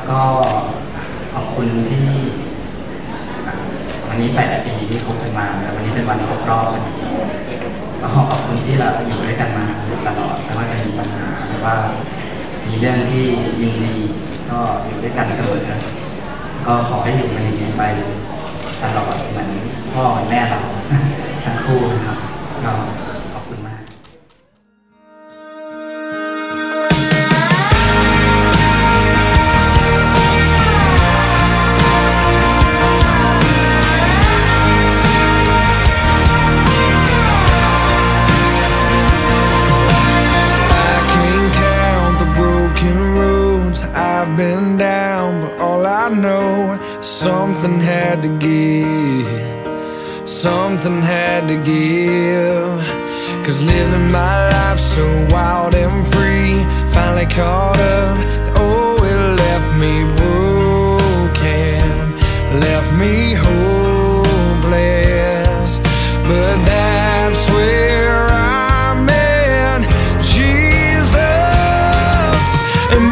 ก็ขอบคุณที่วันนี้8 ปีที่คบกันมาแล้ววันนี้เป็นวันครบรอบวันนี้ก็ขอบคุณที่เราอยู่ด้วยกันมาตลอดไม่ว่าจะมีปัญหาหรือว่ามีเรื่องที่ยินดีก็อยู่ด้วยกันเสมอก็ขอให้อยู่ในอย่างนี้ไปตลอดเหมือนพ่อเหมือนแม่เราทั้งคู่นะครับก็ขอบคุณมาก I've been down, but all I know, something had to give, something had to give. Cause living my life so wild and free finally caught up, oh, it left me broken, left me hopeless. But that's where I met Jesus. And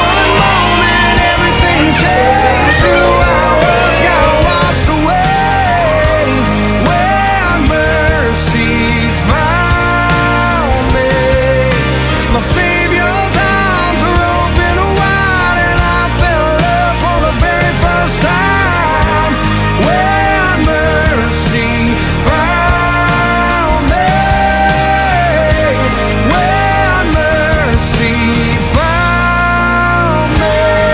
changed, 2 hours got washed away when mercy found me. My Savior's arms are open wide and I fell in love for the very first time when mercy found me. When mercy found me.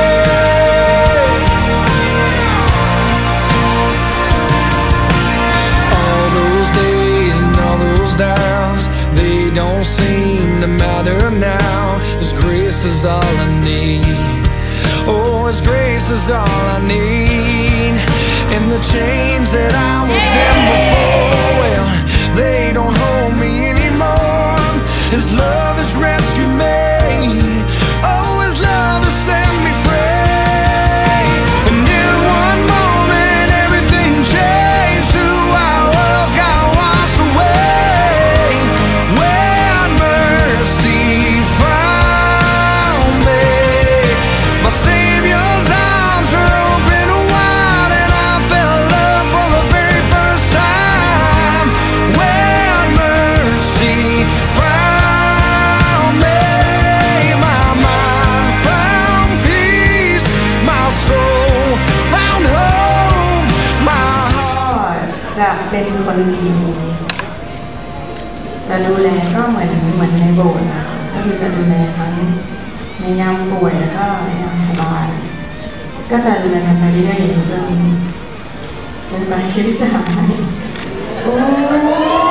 They don't seem to matter now. His grace is all I need. Oh, His grace is all I need. And the chains that I was in before, well, they don't hold me anymore. His love has rescued me. Oh, His love has set me free. And in one moment everything changed. 2 hours got washed away. My Savior's arms are open wide and I fell in love for the very first time when mercy found me. My mind found peace, my soul found hope, my heart จะเป็นคนดีจะดูแลก็เหมือนในโบสถ์นะก็คือจะดูแลทั้งในยามป่วยแล้วก็ยามสบายก็จะดูแลกันไปเรื่อยๆจนกว่าชีวิตจะหายโอ้